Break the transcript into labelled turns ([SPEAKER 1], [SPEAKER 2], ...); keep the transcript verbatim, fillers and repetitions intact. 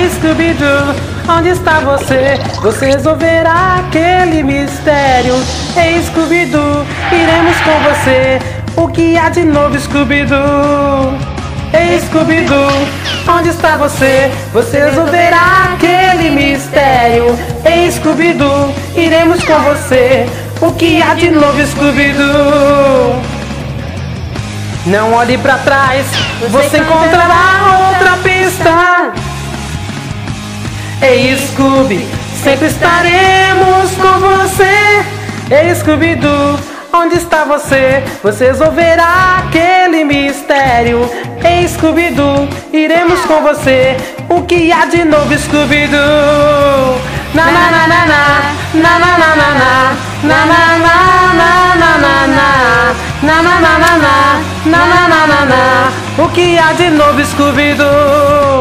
[SPEAKER 1] Ei, Scooby-Doo, onde está você? Você resolverá aquele mistério. Ei, Scooby-Doo, iremos com você. O que há de novo, Scooby-Doo? Ei, Scooby-Doo, onde está você? Você resolverá aquele mistério. Ei, Scooby-Doo, iremos com você. O que há de novo, Scooby-Doo? Não olhe pra trás, você encontrará outra pista. Ei, Scooby, sempre estaremos com você. Ei, Scooby-Doo, onde está você? Você resolverá aquele mistério. Ei, Scooby-Doo, iremos com você. O que há de novo, Scooby-Doo? Na na na na na, na na na na na, na na na na na na na, na na na na na, na na na na na. O que há de novo, Scooby-Doo?